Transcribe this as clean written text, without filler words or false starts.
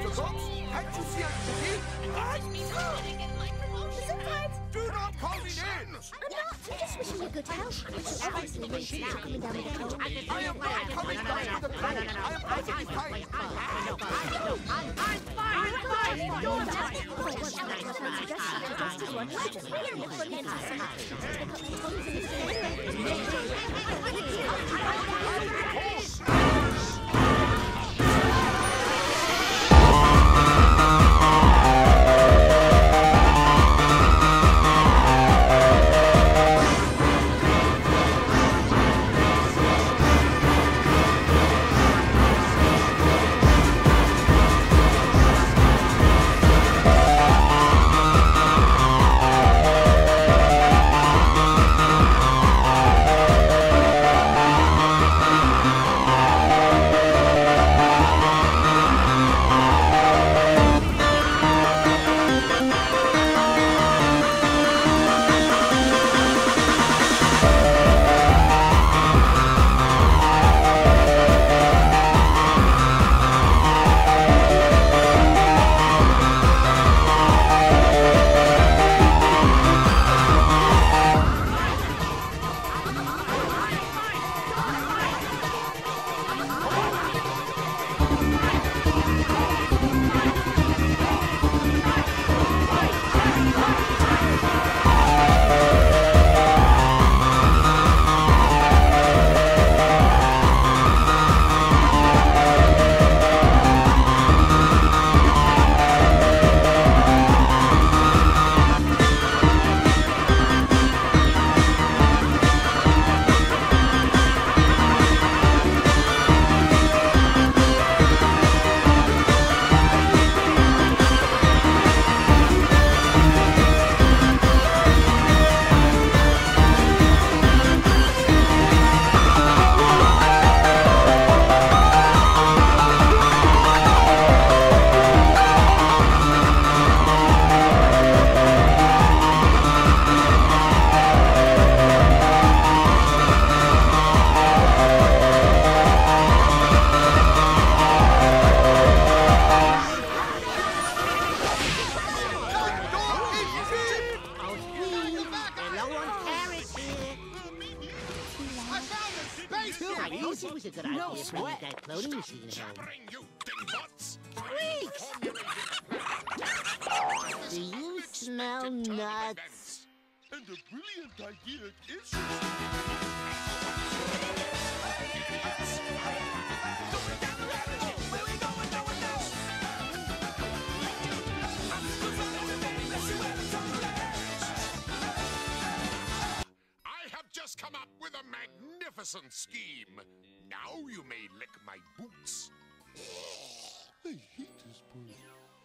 Books? Can't you see I'm busy? Do not call me names! I'm not. I'm just wishing you good health, which is obviously linked to coming down with a cold. I am not coming down with a cold. I am perfectly fine. It was a good idea to bring that cloning machine home. Do you smell nuts? And a brilliant idea it is. I have just come up with a magnificent scheme. Now you may lick my boots. I hate this bird.